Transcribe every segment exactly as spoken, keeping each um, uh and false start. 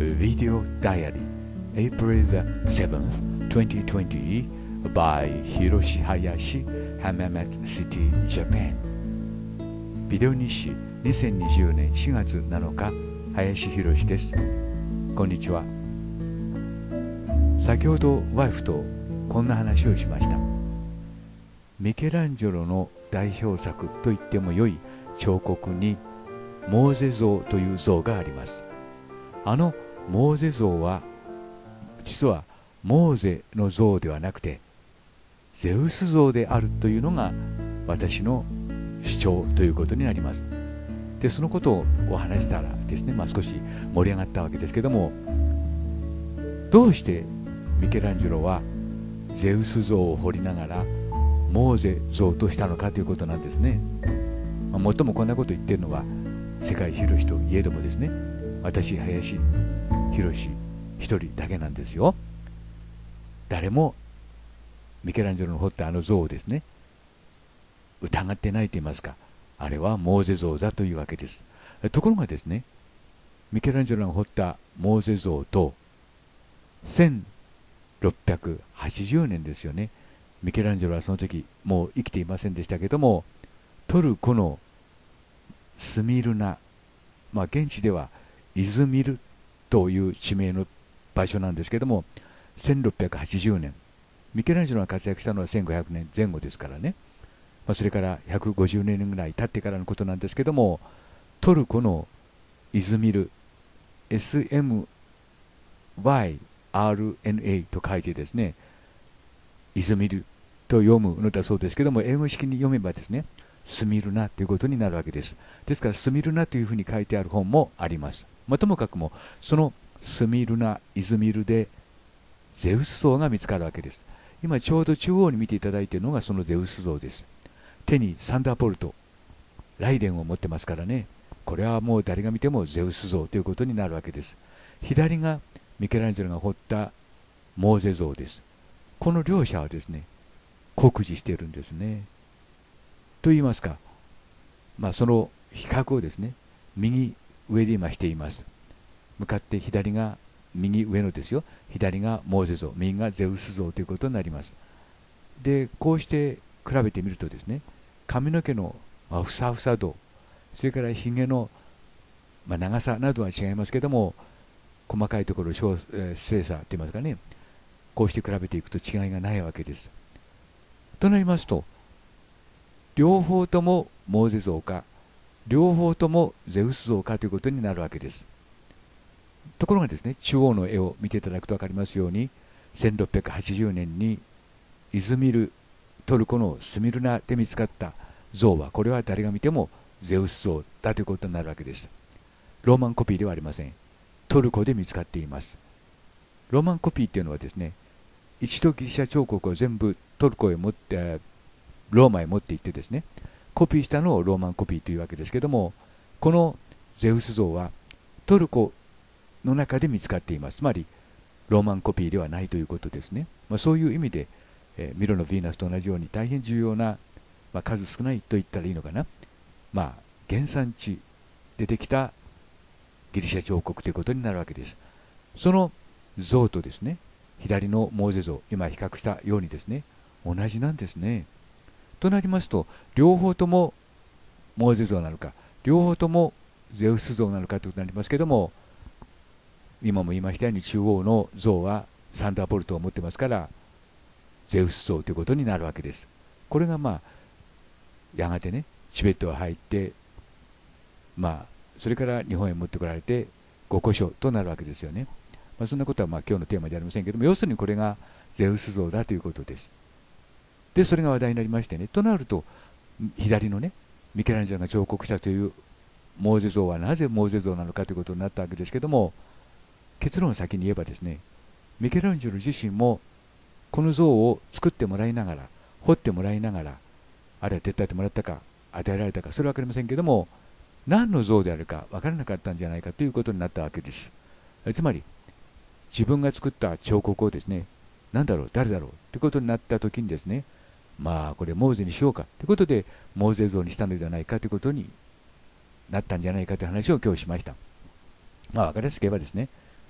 Video Diary April the seventh, twenty twenty by Hiroshi Hayashi, Hamamat City, Japan。 ビデオ日誌にせんにじゅうねんしがつなのか、林博です。こんにちは。先ほどワイフとこんな話をしました。ミケランジェロの代表作と言っても良い彫刻にモーゼ像という像があります。あのモーゼ像は実はモーゼの像ではなくてゼウス像であるというのが私の主張ということになります。で、そのことをお話したらですね、まあ、少し盛り上がったわけですけども、どうしてミケランジェロはゼウス像を彫りながらモーゼ像としたのかということなんですね。まあ、もっともこんなこと言ってるのは世界広しといえどもですね、私林博一人だけなんですよ。誰もミケランジェロの彫ったあの像をですね疑ってないと言いますか、あれはモーゼ像だというわけです。ところがですね、ミケランジェロが彫ったモーゼ像とせんろっぴゃくはちじゅうねんですよね。ミケランジェロはその時もう生きていませんでしたけども、トルコのスミルナ、まあ現地ではイズミルという地名の場所なんですけども、せんろっぴゃくはちじゅうねん、ミケランジェロが活躍したのはせんごひゃくねんぜん後ですからね、まあ、それからひゃくごじゅうねんぐらい経ってからのことなんですけども、トルコのイズミル エスエムワイアールエヌエー と書いてですね、イズミルと読むのだそうですけども、英語式に読めばですね、スミルナということになるわけです。ですからスミルナというふうに書いてある本もあります。まあ、ともかくもそのスミルナ、イズミルでゼウス像が見つかるわけです。今ちょうど中央に見ていただいているのがそのゼウス像です。手にサンダーボルト、ライデンを持ってますからね、これはもう誰が見てもゼウス像ということになるわけです。左がミケランジェロが彫ったモーゼ像です。この両者はですね酷似しているんですね。と言いますか、まあ、その比較をですね右上で今しています。向かって左が右上のですよ、左がモーゼ像、右がゼウス像ということになります。で、こうして比べてみるとですね、髪の毛のふさふさ度、それからひげのまあ長さなどは違いますけども、細かいところ小、えー、精査といいますかね、こうして比べていくと違いがないわけです。となりますと、両方ともモーゼ像か、両方ともゼウス像かということになるわけです。ところがですね、中央の絵を見ていただくと分かりますように、せんろっぴゃくはちじゅうねんにイズミル、トルコのスミルナで見つかった像は、これは誰が見てもゼウス像だということになるわけです。ローマンコピーではありません。トルコで見つかっています。ローマンコピーっていうのはですね、一度ギリシャ彫刻を全部トルコへ持って、ローマへ持って行ってですね、コピーしたのをローマンコピーというわけですけども、このゼウス像はトルコの中で見つかっています。つまりローマンコピーではないということですね。まあ、そういう意味で、えー、ミロのヴィーナスと同じように大変重要な、まあ、数少ないと言ったらいいのかな、まあ、原産地でできたギリシャ彫刻ということになるわけです。その像とですね、左のモーゼ像、今比較したようにですね、同じなんですね。となりますと、両方ともモーゼ像なのか、両方ともゼウス像なのかということになりますけども、今も言いましたように中央の像はサンダーボルトを持ってますから、ゼウス像ということになるわけです。これがまあ、やがてね、チベットが入って、まあ、それから日本へ持ってこられて、ご古書となるわけですよね。まあ、そんなことはまあ今日のテーマではありませんけども、要するにこれがゼウス像だということです。で、それが話題になりましてね、となると、左のね、ミケランジェロが彫刻したというモーゼ像はなぜモーゼ像なのかということになったわけですけども、結論を先に言えばですね、ミケランジェロ自身もこの像を作ってもらいながら、彫ってもらいながら、あるいは手伝ってもらったか、与えられたか、それは分かりませんけども、何の像であるか分からなかったんじゃないかということになったわけです。つまり、自分が作った彫刻をですね、何だろう、誰だろうということになったときにですね、まあこれモーゼにしようかということでモーゼ像にしたのではないかということになったんじゃないかという話を今日しました。まあ分かりやすく言えばですね、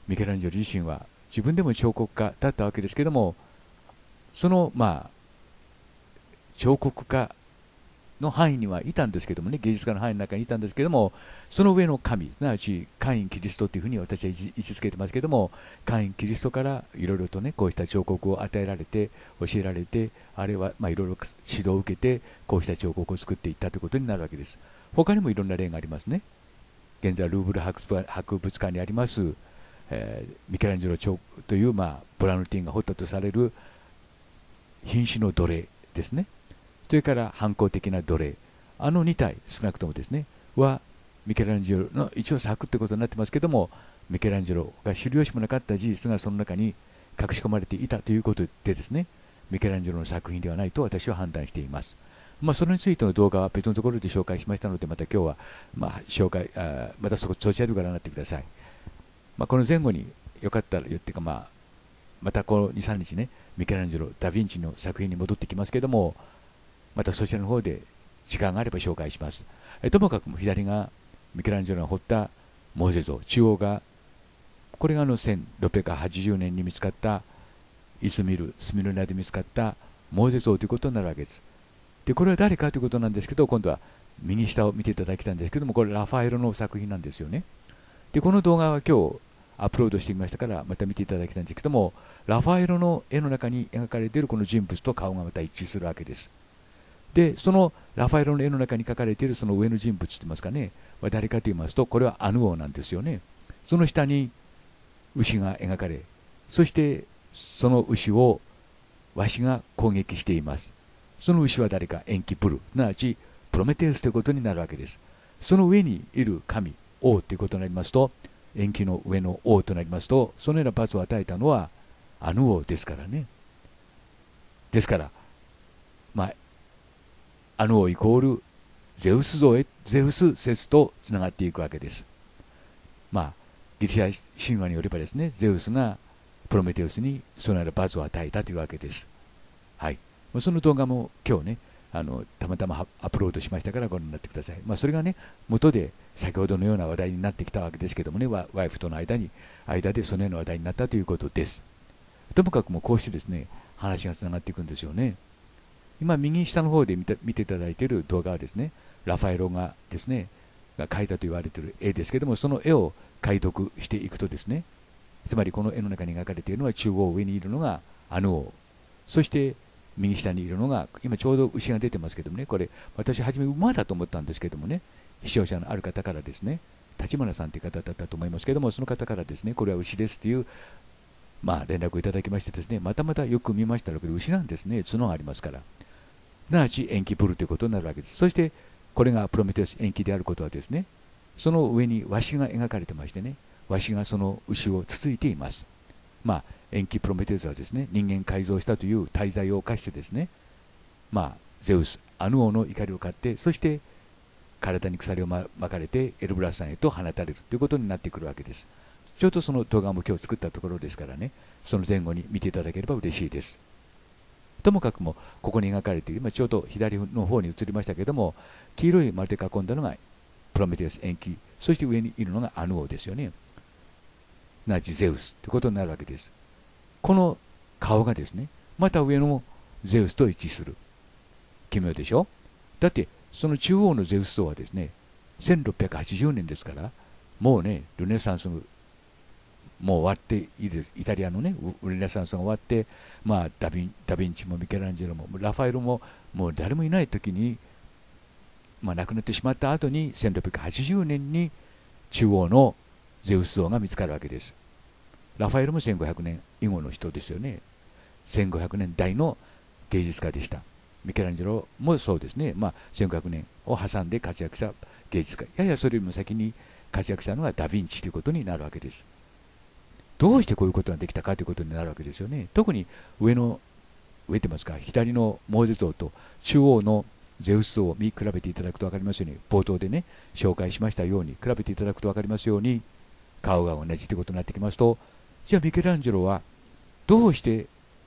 ミケランジェロ自身は自分でも彫刻家だったわけですけども、そのまあ彫刻家の範囲にはいたんですけどもね、芸術家の範囲の中にいたんですけども、その上の神、すなわち会員キリストというふうに私は位置づけてますけども、会員キリストからいろいろとね、こうした彫刻を与えられて、教えられて、あるいはまあいろいろ指導を受けて、こうした彫刻を作っていったということになるわけです。他にもいろんな例がありますね。現在、ルーブル博物館にあります、えー、ミケランジェロ彫という、まあ、ブラヌティンが彫ったとされる瀕死の奴隷ですね。それから反抗的な奴隷、あのに体少なくともですねはミケランジェロの一応作ということになってますけども、ミケランジェロが知る由もなかった事実がその中に隠し込まれていたということでですね、ミケランジェロの作品ではないと私は判断しています。まあ、それについての動画は別のところで紹介しましたので、また今日はまあ紹介あまた そ, そちらでご覧になってください。まあ、この前後によかったら言ってか、まあ、またこのに、さんにちね、ミケランジェロ、ダ・ヴィンチの作品に戻ってきますけども、またそちらの方で時間があれば紹介します。えともかくも左がミケランジェロが彫ったモーゼ像、中央がこれがあのせんろっぴゃくはちじゅうねんに見つかったイスミル、スミルナで見つかったモーゼ像ということになるわけです。で、これは誰かということなんですけど、今度は右下を見ていただきたいんですけども、これラファエロの作品なんですよね。で、この動画は今日アップロードしてみましたから、また見ていただきたいんですけども、ラファエロの絵の中に描かれているこの人物と顔がまた一致するわけです。で、そのラファエロの絵の中に描かれているその上の人物といいますかね、は誰かと言いますと、これはアヌ王なんですよね。その下に牛が描かれ、そしてその牛をワシが攻撃しています。その牛は誰か、エンキプル、すなわちプロメテウスということになるわけです。その上にいる神、王ということになりますと、延期の上の王となりますと、そのような罰を与えたのはアヌ王ですからね。ですから、まあ、アヌ王イコールゼウス像へ、ゼウス説とつながっていくわけです。まあ、ギリシャ神話によればですね、ゼウスがプロメテウスにそのような罰を与えたというわけです。はい。その動画も今日ね、あのたまたまアップロードしましたからご覧になってください。まあ、それがね、元で先ほどのような話題になってきたわけですけどもね、ワイフとの間に間でそのような話題になったということです。ともかくもこうしてですね、話がつながっていくんですよね。今、右下の方で見て見ていただいている動画はですね、ラファエロがですね、が描いたと言われている絵ですけども、その絵を解読していくとですね、つまりこの絵の中に描かれているのは中央上にいるのがアヌ王、そして右下にいるのが、今ちょうど牛が出てますけどもね、これ、私、初め馬だと思ったんですけどもね、視聴者のある方からですね、立花さんという方だったと思いますけども、その方からですね、これは牛ですという、まあ、連絡をいただきましてですね、またまたよく見ましたら、これ牛なんですね、角がありますから。すなわち延期プルということになるわけです。そして、これがプロメテウス延期であることはですね、その上にワシが描かれてましてね、ワシがその牛をつついています。まあ、延期プロメテウスはですね、人間改造したという大罪を犯してですね、まあ、ゼウス、アヌ王の怒りを買って、そして体に鎖を巻かれてエルブラスさんへと放たれるということになってくるわけです。ちょうどその動画も今日作ったところですからね、その前後に見ていただければ嬉しいです。ともかくも、ここに描かれている、今ちょうど左の方に移りましたけれども、黄色い丸で囲んだのがプロメテウス延期、そして上にいるのがアヌ王ですよね。すなわちゼウスということになるわけです。この顔がですね、また上のゼウスと一致する。奇妙でしょ。だって、その中央のゼウス像はですね、せんろっぴゃくはちじゅうねんですから、もうね、ルネサンスもう終わっていいです。イタリアのね、ルネサンスが終わって、まあ、ダヴィン、ダヴィンチもミケランジェロもラファエロももう誰もいない時に、まあ、亡くなってしまった後に、せんろっぴゃくはちじゅうねんに中央のゼウス像が見つかるわけです。ラファエロもせんごひゃくねん以後の人ですよね。せんごひゃくねんだいの芸術家でした。ミケランジェロもそうですね。まあ、せんごひゃくねんを挟んで活躍した芸術家。ややそれよりも先に活躍したのがダ・ヴィンチということになるわけです。どうしてこういうことができたかということになるわけですよね。特に上の、上てますか、左のモーゼ像と中央のゼウス像を見比べていただくと分かりますように、冒頭でね、紹介しましたように、比べていただくと分かりますように、顔が同じということになってきますと、じゃあミケランジェロはどうして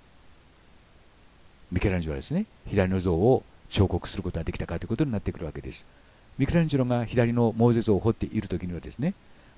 ミケランジェロはですね、左の像を彫刻することができたかということになってくるわけです。ミケランジェロが左のモーゼ像を彫っているときにはですね、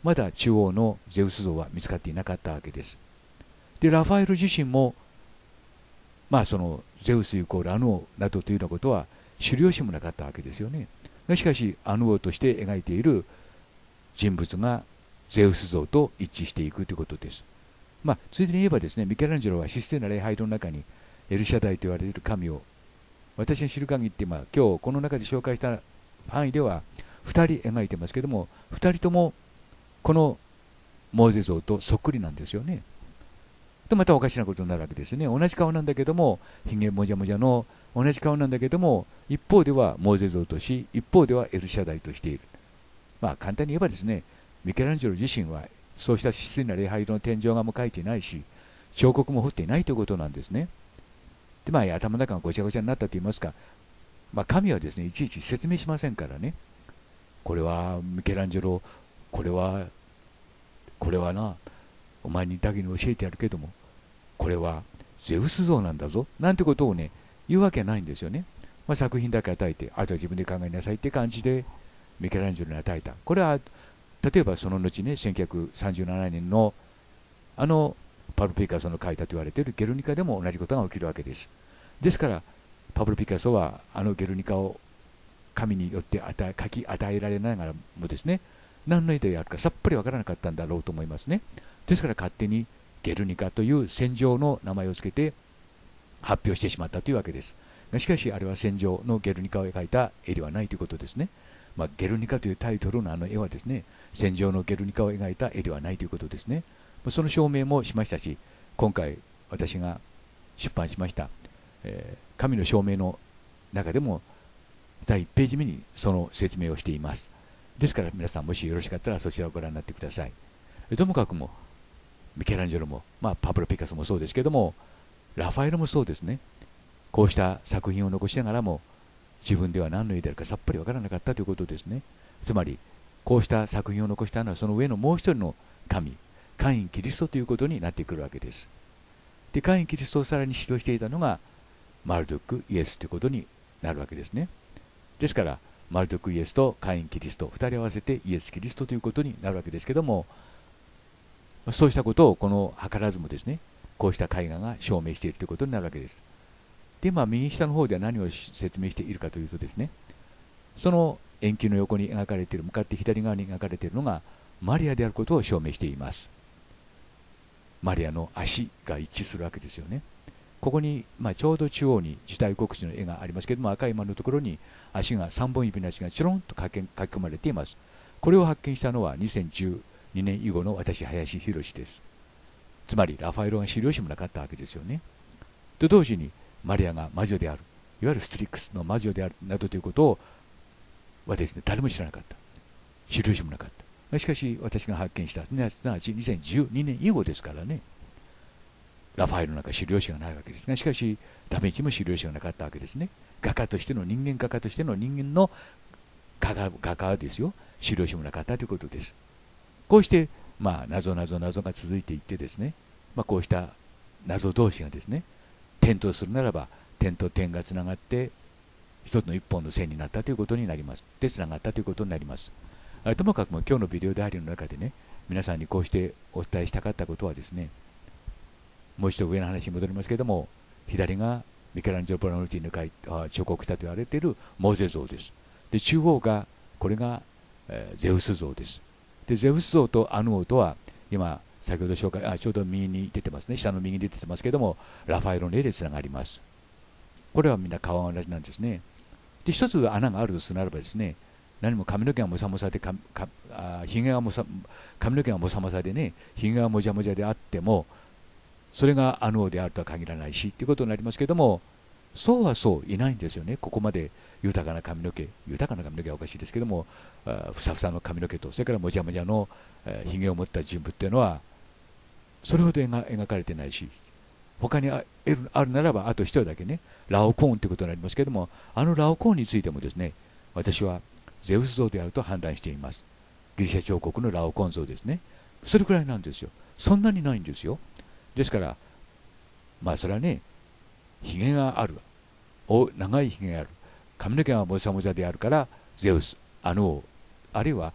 まだ中央のゼウス像は見つかっていなかったわけです。でラファエル自身も、まあそのゼウスイコールアヌ王などというようなことは知る由もなかったわけですよね。しかしアヌ王として描いている人物がゼウス像と一致していくということです。まあついでに言えばですね、ミケランジェロは神聖な礼拝堂の中にエルシャダイと言われている神を、私の知る限りって、まあ、今日この中で紹介した範囲ではふたり描いてますけども、ふたりともこのモーゼ像とそっくりなんですよね。とまたおかしなことになるわけですよね。同じ顔なんだけども、ひげもじゃもじゃの同じ顔なんだけども、一方ではモーゼ像とし、一方ではエルシャダイとしている。まあ簡単に言えばですね、ミケランジェロ自身はそうした質な礼拝堂の天井画も描いていないし、彫刻も彫っていないということなんですね。でまあ頭の中がごちゃごちゃになったと言いますか、まあ、神はですねいちいち説明しませんからね。これはミケランジェロ、これはこれはな、お前にだけに教えてやるけども、これはゼウス像なんだぞなんてことをね言うわけないんですよね。まあ、作品だけ与えて、あとは自分で考えなさいって感じでミケランジェロに与えた。これは例えばその後ね、せんきゅうひゃくさんじゅうななねんのあのパブロ・ピカソの書いたと言われているゲルニカでも同じことが起きるわけです。ですからパブロ・ピカソはあのゲルニカを神によって与え書き与えられながらもですね、何の絵でやるかさっぱりわからなかったんだろうと思いますね。ですから勝手にゲルニカという戦場の名前を付けて発表してしまったというわけです。しかしあれは戦場のゲルニカを描いた絵ではないということですね。まあ、ゲルニカというタイトルのあの絵はですね、戦場のゲルニカを描いた絵ではないということですね。その証明もしましたし、今回私が出版しました、えー、神の証明の中でもだいいちページ目にその説明をしています。ですから皆さんもしよろしかったらそちらをご覧になってください。ともかくもミケランジェロも、まあ、パブロ・ピカソもそうですけども、ラファエロもそうですね。こうした作品を残しながらも自分では何の絵であるかさっぱりわからなかったということですね。つまりこうした作品を残したのはその上のもう一人の神、カイン・キリストということになってくるわけです。でカイン・キリストをさらに指導していたのがマルドック・イエスということになるわけですね。ですからマルドック・イエスとカイン・キリストふたり合わせてイエス・キリストということになるわけですけども、そうしたことをこの図らずもですね、こうした絵画が証明しているということになるわけです。でまあ右下の方では何を説明しているかというとですね、その円球の横に描かれている、向かって左側に描かれているのがマリアであることを証明しています。マリアの足が一致するわけですよね。ここに、まあ、ちょうど中央に受胎告知の絵がありますけれども、赤い丸のところに足がさんぼん指の足がちょろんと書き込まれています。これを発見したのはにせんじゅうにねん以後の私、林博です。つまりラファエロが資料紙もなかったわけですよね。と同時にマリアが魔女である、いわゆるストリックスの魔女であるなどということを私、ね、誰も知らなかった。資料紙もなかった。しかし私が発見した、すなわちにせんじゅうにねん以後ですからね、ラファエロなんか資料紙がないわけですが、しかしダヴィンチも資料紙がなかったわけですね。画家としての、人間画家としての人間の画家、画家ですよ、資料紙もなかったということです。こうしてまあ謎謎謎が続いていってですね、まあ、こうした謎同士がですね、点とするならば点と点がつながって一つの一本の線になったということになります。でつながったということになります。ともかくも今日のビデオダイアリーの中でね、皆さんにこうしてお伝えしたかったことはですね、もう一度上の話に戻りますけれども、左がミケランジェロ・ブラノルティの描いた彫刻したと言われているモーゼ像です。で中央がこれが、えー、ゼウス像です。でゼウス像とアヌ王とは今先ほど紹介、あちょうど右に出てますね、下の右に出てますけれども、ラファエロの絵でつながります。これはみんな顔が同じなんですね。で一つ穴があるとするならばですね、何も髪の毛がもさもさで、かかあひげがもさ髪の毛がもさもさでね、ひげがもじゃもじゃであっても、それがアヌ王であるとは限らないしということになりますけれども、そうはそういないんですよね。ここまで豊かな髪の毛、豊かな髪の毛はおかしいですけども、あふさふさの髪の毛と、それからもじゃもじゃのひげを持った人物っていうのはそれほど描かれてないし、他にあるならばあと一人だけね、ラオコーンということになりますけれども、あのラオコーンについてもですね、私はゼウス像であると判断しています。ギリシャ彫刻のラオコーン像ですね。それくらいなんですよ。そんなにないんですよ。ですからまあそれはね、ひげがある、お長いひげがある、髪の毛がもさもさであるからゼウス、アヌ王、あるいは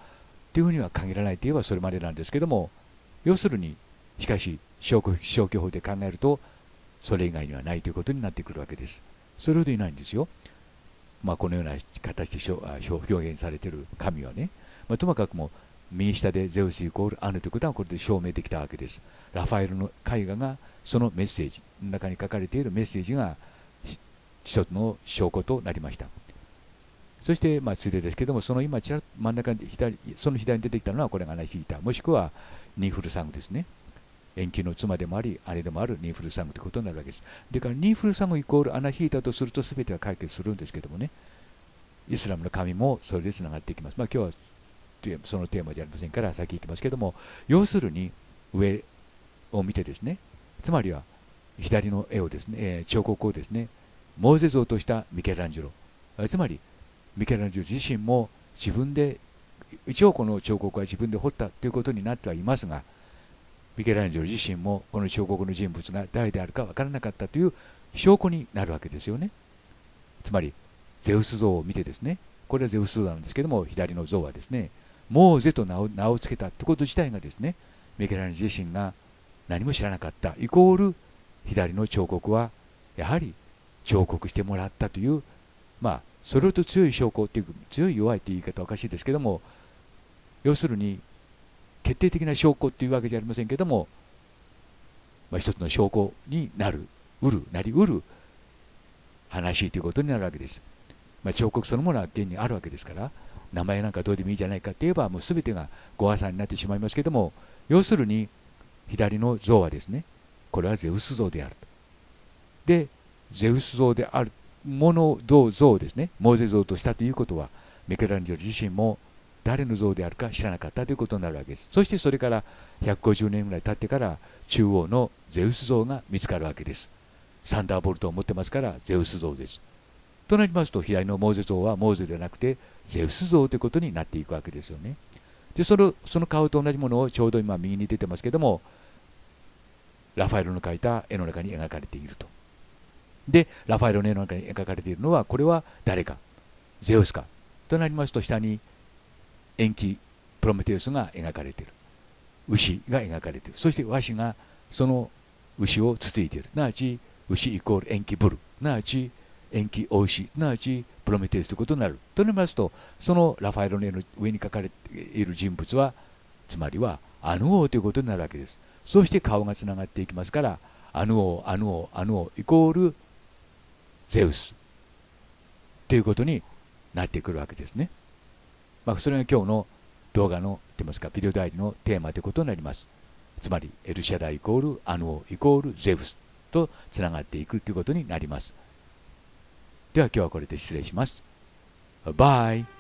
というふうには限らないといえばそれまでなんですけども、要するにしかし消去法で考えるとそれ以外にはないということになってくるわけです。それほどいないんですよ。まあ、このような形で表現されている神はね、まあ、ともかくも右下でゼウスイコールアヌということはこれで証明できたわけです。ラファエルの絵画がそのメッセージの中に書かれているメッセージが一つの証拠となりました。そして、まあ、ついでですけども、その今ちら真ん中に左、その左に出てきたのはこれがアナヒータ、もしくはニーフルサグですね。延期の妻でもあり姉でもあるニーフルサグということになるわけです。だからニーフルサグイコールアナヒータとすると全ては解決するんですけどもね、イスラムの神もそれでつながっていきます。まあ、今日はそのテーマじゃありませんから先行きますけども、要するに上を見てですね、つまりは左の絵をですね、えー、彫刻をですね、モーゼ像としたミケランジェロ、つまりミケランジェロ自身も自分で一応この彫刻は自分で彫ったということになってはいますが、ミケランジェロ自身もこの彫刻の人物が誰であるか分からなかったという証拠になるわけですよね。つまりゼウス像を見てですね、これはゼウス像なんですけども、左の像はですね、モーゼと名を名を付けたということ自体がですね、ミケランジェロ自身が何も知らなかったイコール左の彫刻はやはり彫刻してもらったという、まあそれほど強い証拠っていう、強い弱いという言い方はおかしいですけども、要するに決定的な証拠というわけじゃありませんけども、まあ、一つの証拠になるうるなりうる話ということになるわけです。まあ、彫刻そのものは現にあるわけですから、名前なんかどうでもいいじゃないかって言えばもう全てがご破算になってしまいますけども、要するに左の像はですね、これはゼウス像であると。でゼウス像であるもの像をですね、モーゼ像としたということは、ミケランジェロ自身も誰の像であるか知らなかったということになるわけです。そしてそれからひゃくごじゅうねんぐらい経ってから中央のゼウス像が見つかるわけです。サンダーボルトを持ってますからゼウス像です。となりますと、左のモーゼ像はモーゼではなくてゼウス像ということになっていくわけですよね。でそのその顔と同じものをちょうど今右に出てますけども、ラファエルの描いた絵の中に描かれていると。でラファエルの絵の中に描かれているのはこれは誰か、ゼウスかとなりますと、下に延期プロメテウスが描かれている、牛が描かれている、そして和紙がその牛をつついている、すなわち牛イコール延期ブル、すなわち延期お牛、すなわちプロメテウスということになるとなりますと、そのラファエロの絵の上に描かれている人物はつまりはアヌ王ということになるわけです。そして顔がつながっていきますから、アヌ王アヌ王アヌ王イコールゼウスということになってくるわけですね。まあ、それが今日の動画のといいますかビデオ代理のテーマということになります。つまりエルシャダイイコールアヌオイコールゼウスとつながっていくということになります。では今日はこれで失礼します。バイ。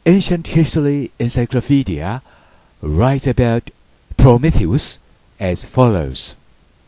Ancient History Encyclopedia writes about Prometheus as follows.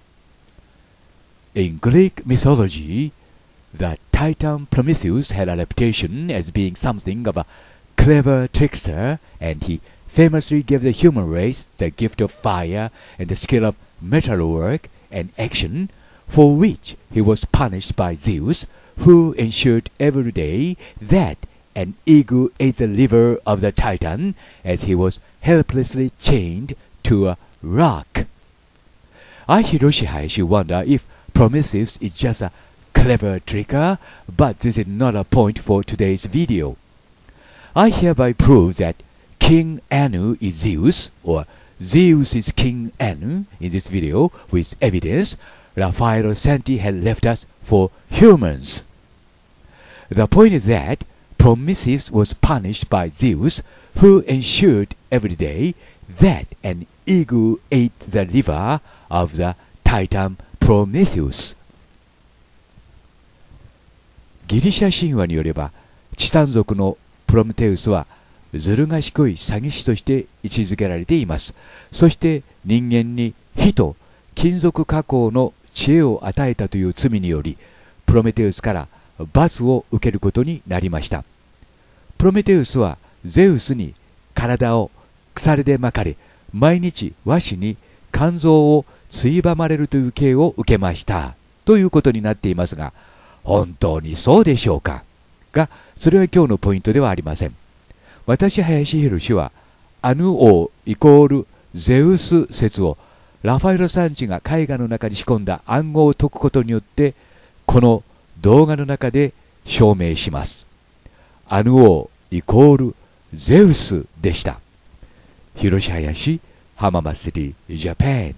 In Greek mythology, the Titan Prometheus had a reputation as being something of a clever trickster, and he famously gave the human race the gift of fire and the skill of metalwork and action, for which he was punished by Zeus, who ensured every day that an eagle ate the liver of the Titan as he was helplessly chained to a rock. I, Hiroshi Hayashi, wonder if Prometheus is just a clever tricker, but this is not a point for today's video. I hereby prove that King Anu is Zeus, or Zeus is King Anu in this video with evidence Raffaello Santi had left us for humans. The point is that Prometheus was punished by Zeus, who ensured every day that an eagle ate the liver of the Titan Prometheus. ギリシャ神話によれば、チタン族のプロメテウスはずる賢い詐欺師として位置づけられています。そして人間に火と金属加工の知恵を与えたという罪により、プロメテウスから罰を受けることになりました。プロメテウスはゼウスに体を鎖で巻かれ、毎日和紙に肝臓をついばまれるという刑を受けましたということになっていますが、本当にそうでしょうかが、それは今日のポイントではありません。私、林博はアヌ王イコールゼウス説をラファエロ・サンチが絵画の中に仕込んだ暗号を解くことによってこの動画の中で証明します。アヌ王イコールゼウスでした。広志林浜祭りジャパン。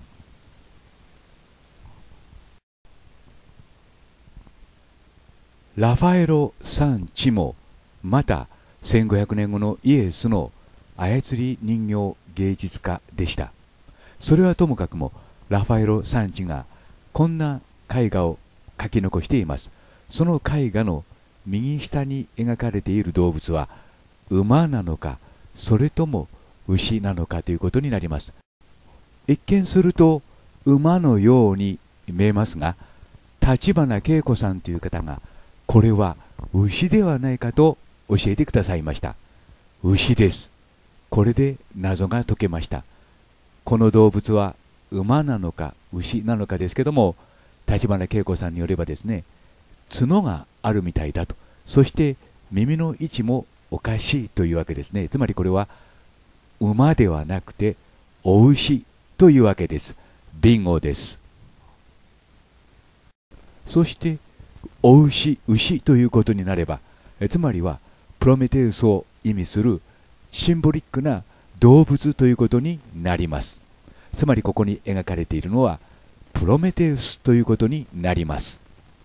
ラファエロ・サンチもまたせんごひゃくねんごのイエスの操り人形芸術家でした。それはともかくもラファエロ・サンチがこんな絵画を描き残しています。その絵画の右下に描かれている動物は馬なのかそれとも牛なのかということになります。一見すると馬のように見えますが、立花恵子さんという方がこれは牛ではないかと教えてくださいました。牛です。これで謎が解けました。この動物は馬なのか牛なのかですけども、立花恵子さんによればですね、角があるみたいだと。そして耳の位置もおかしいというわけですね。つまりこれは馬ではなくてお牛というわけです。ビンゴです。そしてお牛、牛ということになれば、つまりはプロメテウスを意味するシンボリックな動物ということになります。つまりここに描かれているのはプロメテウスということになります。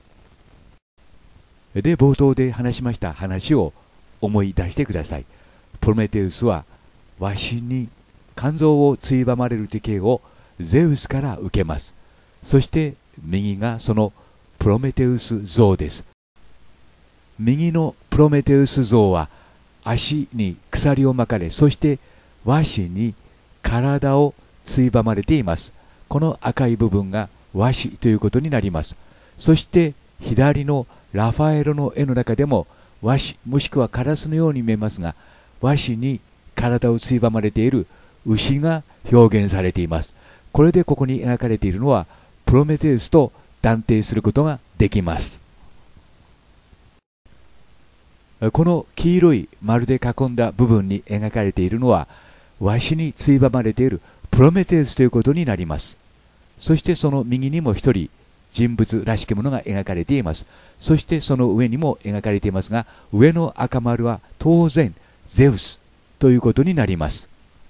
で、冒頭で話しました話を思い出してください。プロメテウスはわしに肝臓をついばまれる刑をゼウスから受けます。そして右がそのプロメテウス像です。右のプロメテウス像は足に鎖を巻かれ、そして和紙に体をついばまれています。この赤い部分が和紙ということになります。そして左のラファエロの絵の中でも和紙もしくはカラスのように見えますが、和紙に体をついばまれている牛が表現されています。これでここに描かれているのはプロメテウスと断定することができます。この黄色い丸で囲んだ部分に描かれているのは和紙についばまれているプロメテウスということになります。そしてその右にも一人人物らしきものが描かれています。そしてその上にも描かれていますが、上の赤丸は当然ゼウスということになります。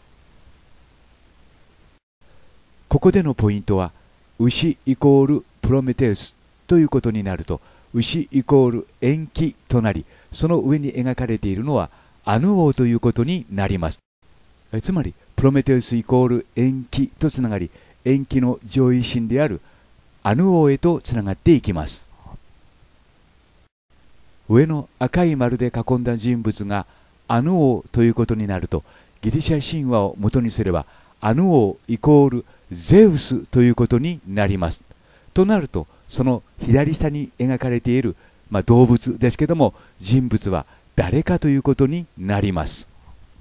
ここでのポイントは牛イコールプロメテウスということになると、牛イコール延期となり、その上に描かれているのはアヌ王ということになります。えつまりプロメテウスイコール延期とつながり、延期の上位神であるアヌ王へとつながっていきます。上の赤い丸で囲んだ人物がアヌ王ということになると、ギリシャ神話を元にすればアヌ王イコールゼウスということになります。となると、その左下に描かれている、まあ、動物ですけども、人物は誰かということになります。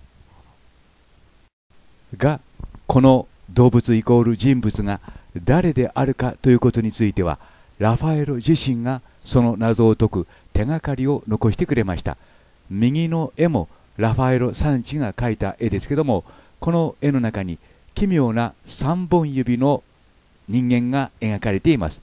が、この動物イコール人物が誰であるかということについては、ラファエロ自身がその謎を解く手がかりを残してくれました。右の絵もラファエロさんちが描いた絵ですけども、この絵の中に奇妙なさんぼん指の人間が描かれています。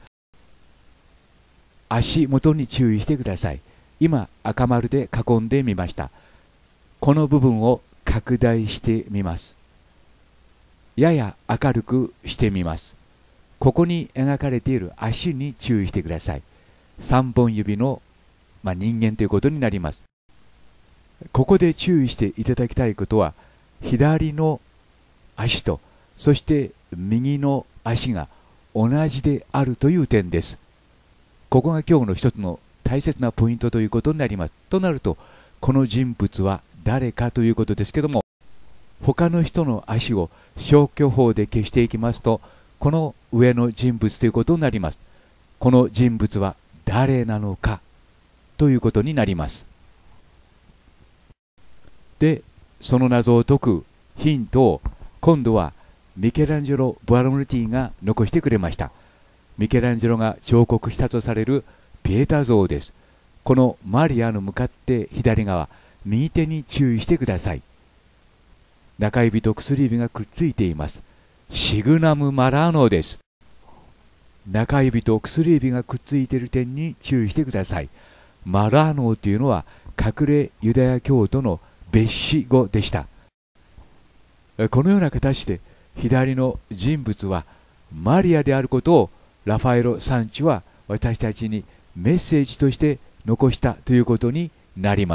足元に注意してください。今赤丸で囲んでみました。この部分を拡大してみます。やや明るくしてみます。ここに描かれている足に注意してください。さんぼん指の、まあ、人間ということになります。ここで注意していただきたいことは、左の足とそして右の足が同じであるという点です。ここが今日の一つの大切なポイントということになります。となると、この人物は誰かということですけども、他の人の足を消去法で消していきますと、この上の人物ということになります。この人物は誰なのかということになります。で、その謎を解くヒントを今度はミケランジェロ・ブアロムティが残してくれました。ミケランジェロが彫刻したとされるピエタ像です。このマリアの向かって左側、右手に注意してください。中指と薬指がくっついています。シグナム・マラーノです。中指と薬指がくっついている点に注意してください。マラーノというのは隠れユダヤ教徒の別紙語でした。このような形で左の人物はマリアであることをラファエロさんちは私たちにメッセージとして残したということになります。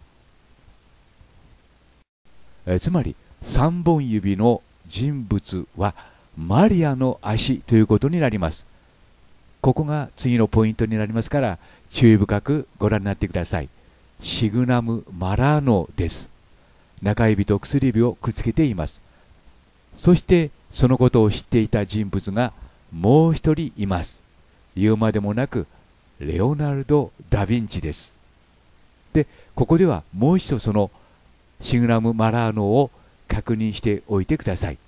えつまりさんぼん指の人物はマリアの足ということになります。ここが次のポイントになりますから、注意深くご覧になってください。シグナム・マラーノです。中指と薬指をくっつけています。そしてそのことを知っていた人物がもう一人います。言うまでもなくレオナルド・ダ・ヴィンチです。で、ここではもう一度そのシグナム・マラーノを確認しておいてください。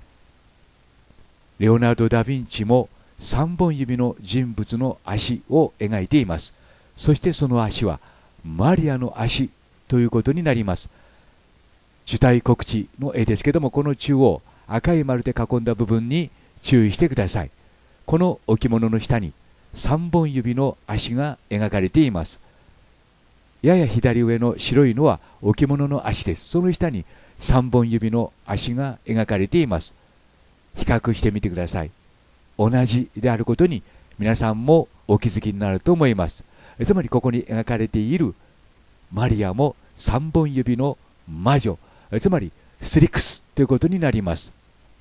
レオナルド・ダ・ヴィンチもさんぼん指の人物の足を描いています。そしてその足はマリアの足ということになります。受胎告知の絵ですけども、この中央赤い丸で囲んだ部分に注意してください。この置物の下にさんぼん指の足が描かれています。やや左上の白いのは置物の足です。その下にさんぼん指の足が描かれています。比較してみてください。同じであることに皆さんもお気づきになると思います。つまりここに描かれているマリアもさんぼん指の魔女、つまりスリクスということになります。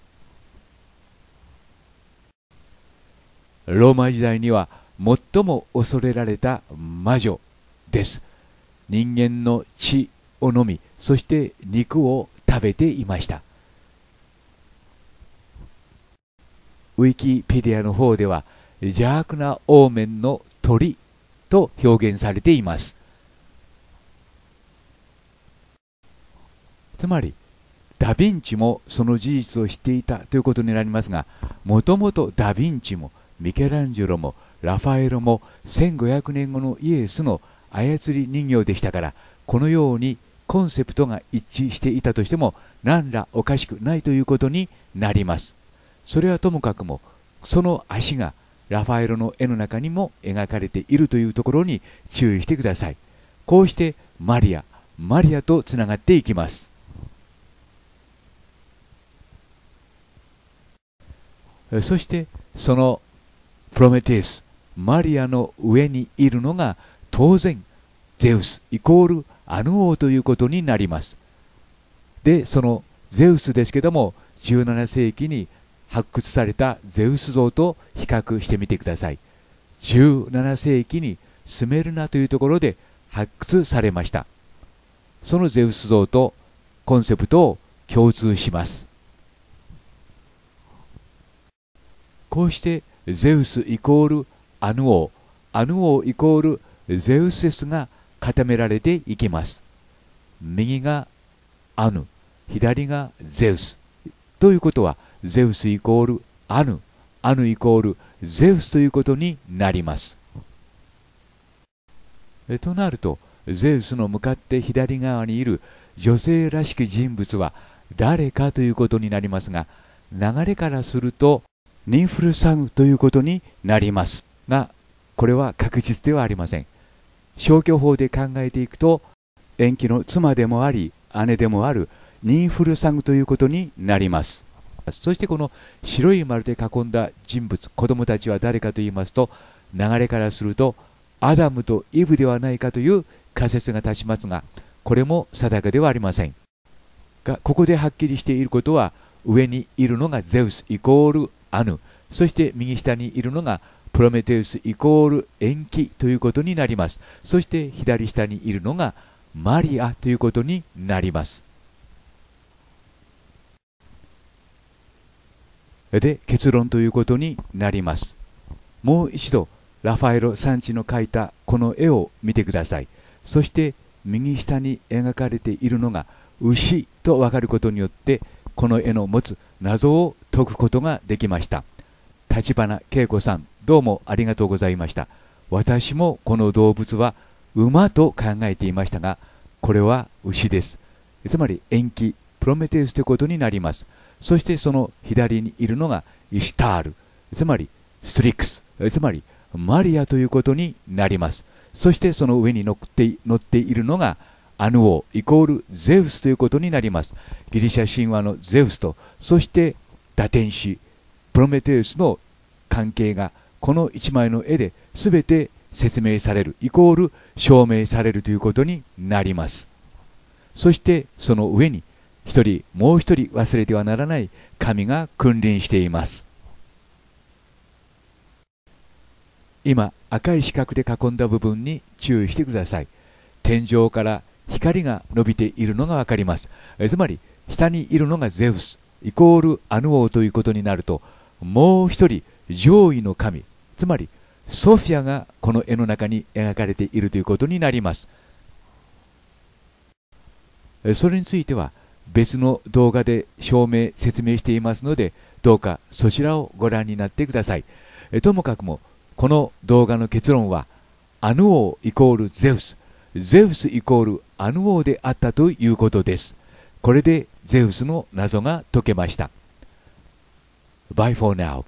ローマ時代には最も恐れられた魔女です。人間の血を飲み、そして肉を食べていました。ウィキペディアの方では邪悪なオーメンの鳥と表現されています。つまりダ・ヴィンチもその事実を知っていたということになりますが、もともとダ・ヴィンチもミケランジェロもラファエロもせんごひゃくねんごのイエスの操り人形でしたから、このようにコンセプトが一致していたとしても何らおかしくないということになります。それはともかくも、その足がラファエロの絵の中にも描かれているというところに注意してください。こうしてマリアマリアとつながっていきます。そしてそのプロメテウスマリアの上にいるのが当然ゼウスイコールアヌ王ということになります。で、そのゼウスですけども、じゅうななせいきに発掘されたゼウス像と比較してみてください。じゅうななせいきにスメルナというところで発掘されました。 そのゼウス像とコンセプトを共通します。こうしてゼウスイコールアヌ王、アヌ王イコールゼウス説が固められていきます。右がアヌ、左がゼウスということは、ゼウスイコールアヌ、アヌイコールゼウスということになります。えとなると、ゼウスの向かって左側にいる女性らしき人物は誰かということになりますが、流れからするとニンフルサグということになりますが、これは確実ではありません。消去法で考えていくと、延期の妻でもあり姉でもあるニンフルサグということになります。そしてこの白い丸で囲んだ人物、子供たちは誰かと言いますと、流れからするとアダムとイブではないかという仮説が立ちますが、これも定かではありませんが、ここではっきりしていることは、上にいるのがゼウスイコールアヌ、そして右下にいるのがプロメテウスイコール延期ということになります。そして左下にいるのがマリアということになります。で、結論ということになります。もう一度ラファエロ・サンチの描いたこの絵を見てください。そして右下に描かれているのが牛と分かることによって、この絵の持つ謎を解くことができました。立花恵子さん、どうもありがとうございました。私もこの動物は馬と考えていましたが、これは牛です。つまり延期、プロメテウスということになります。そしてその左にいるのがイシュタール、つまりストリックス、つまりマリアということになります。そしてその上に乗って乗っているのがアヌ王イコールゼウスということになります。ギリシャ神話のゼウスと、そして堕天使プロメテウスの関係がこの一枚の絵で全て説明される、イコール証明されるということになります。そしてその上に一人もう一人忘れてはならない神が君臨しています。今赤い四角で囲んだ部分に注意してください。天井から光が伸びているのが分かります。えつまり下にいるのがゼウスイコールアヌ王ということになると、もう一人上位の神、つまりソフィアがこの絵の中に描かれているということになります。それについては別の動画で証明説明していますので、どうかそちらをご覧になってください。ともかくもこの動画の結論は、アヌ王イコールゼウス、ゼウスイコールアヌ王であったということです。これでゼウスの謎が解けました。Bye for now.